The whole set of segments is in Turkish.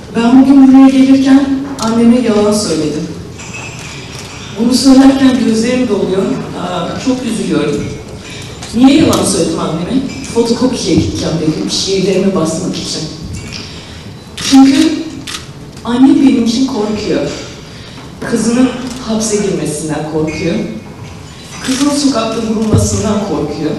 Ben bugün buraya gelirken anneme yalan söyledim. Bunu söylerken gözlerim doluyor, çok üzülüyorum. Niye yalan söyledim anneme? Fotokopiye gideceğim dedim, şiirlerimi basmak için. Çünkü annem benim için korkuyor. Kızının hapse girmesinden korkuyor. Kızının sokakta vurulmasından korkuyor.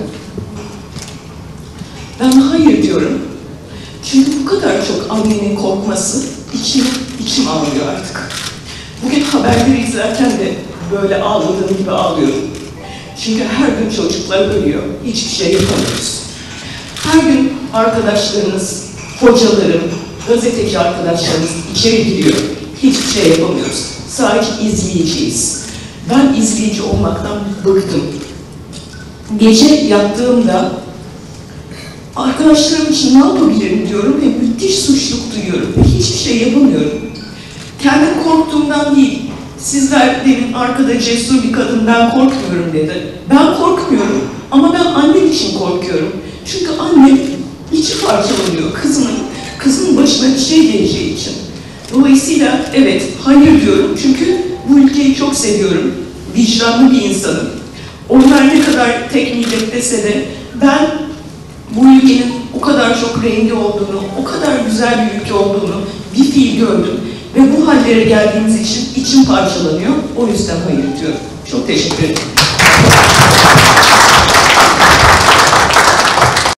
Ben hayır diyorum. Çünkü bu kadar çok annenin korkması içim ağlıyor artık. Bugün haberleri izlerken de böyle ağladığım gibi ağlıyorum. Çünkü her gün çocuklar ölüyor, hiçbir şey yapamıyoruz. Her gün arkadaşlarımız, hocalarım, gazeteci arkadaşlarımız içeri giriyor, hiçbir şey yapamıyoruz. Sadece izleyiciyiz. Ben izleyici olmaktan bıktım. Gece yattığımda arkadaşlarım için ne yapabilirim diyorum ve müthiş suçluluk duyuyorum ve hiçbir şey yapamıyorum. Kendim korktuğumdan değil, sizler demin arkada cesur bir kadından korkmuyorum dedi. Ben korkmuyorum ama ben annem için korkuyorum. Çünkü annem içi parçalanıyor kızının başına bir şey geleceği için. Dolayısıyla evet, hayır diyorum çünkü bu ülkeyi çok seviyorum, vicdanlı bir insanım. Onlar ne kadar tek millet dese de ben bu ülkenin o kadar çok rengi olduğunu, o kadar güzel bir ülke olduğunu bir fiil gördüm. Ve bu hallere geldiğimiz için içim parçalanıyor. O yüzden hayır diyorum. Çok teşekkür ederim.